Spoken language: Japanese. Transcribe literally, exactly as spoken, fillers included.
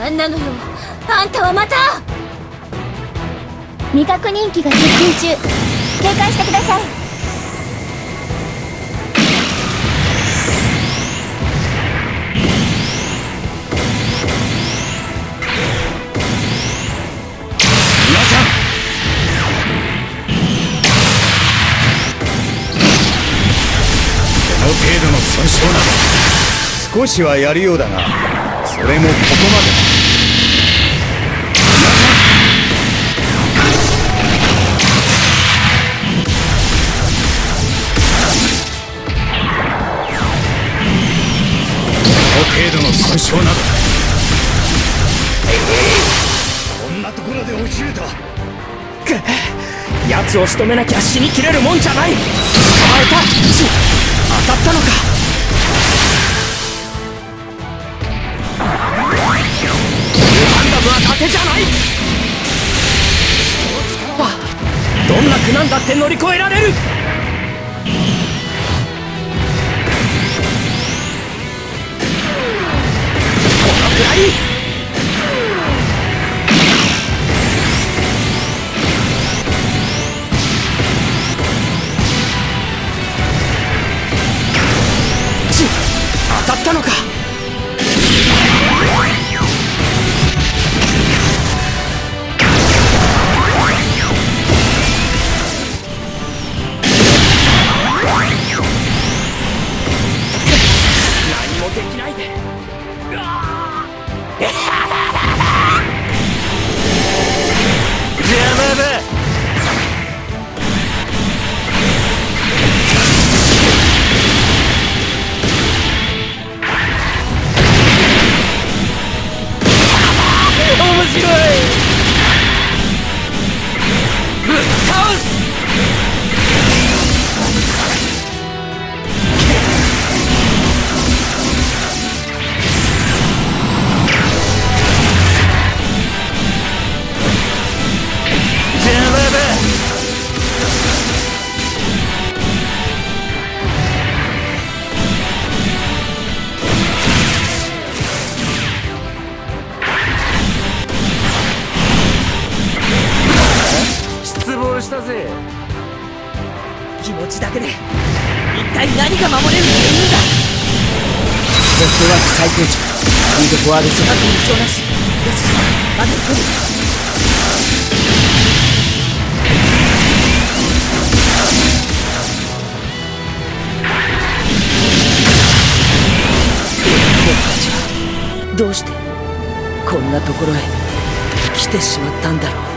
何なのよ、あんたはまた。 未確認機が接近中、警戒してください。 皆さん、この程度の損傷など少しはやるようだが、それもここまで。程度の損傷などこんなところで落ちると。 くっ、奴を仕留めなきゃ死にきれるもんじゃない。捕まえた。ち当たったのか。ガンダムは盾じゃない。あ、どんな苦難だって乗り越えられる。くらいち当たったのか。何もできないで。うわ邪魔だ。面白い。ぶっ倒す。したぜ。気持ちだけで一体何が守れるっていうんだ。ソフトワーク最高値。リードフォワードスラックに異常なし。よし、まず来る。僕たちはどうしてこんなところへ来てしまったんだろう。